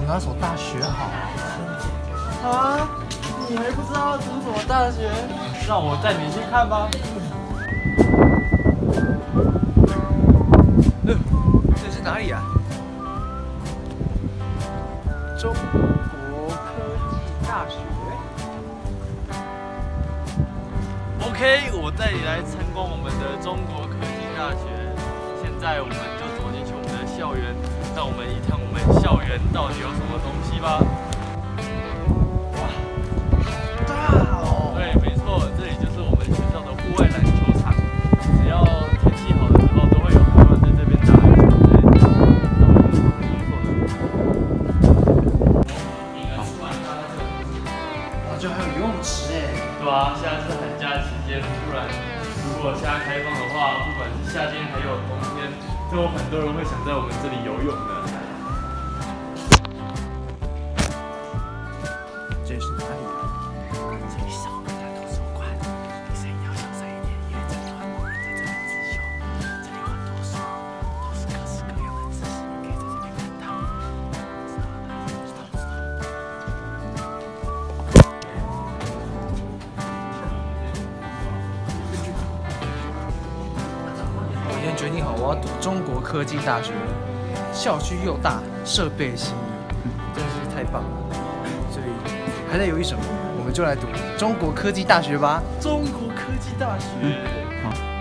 哪所大学好啊？ 啊？你还不知道要读什么大学？让我带你去看吧。 这是哪里啊？中国科技大学。 OK， 我带你来参观我们的中国科技大学。现在我们就走进去我们的校园，让我们一探我们校园到底有什么东西吧。哇， 大哦！ 对，没错，这里就是我们学校的户外篮球场。只要天气好的时候，都会有很多人在这边打篮球。 就还有游泳池哎。 对啊，现在是寒假期间，不然如果现在开放的话，不管是夏天还有冬天，都有很多人会想在我们这里游泳的。 这是哪里啊？这里是我们的图书馆，你声音要小声一点，因为这里有很多人在这边自修，这里有很多书，都是各式各样的知识，你可以在这边看到。知道吗？知道。我已经决定好，我要读中国科技大学了。校区又大，设备新颖，真是太棒了。所以还在犹豫什么？我们就来读中国科技大学吧。 中国科技大学。 好。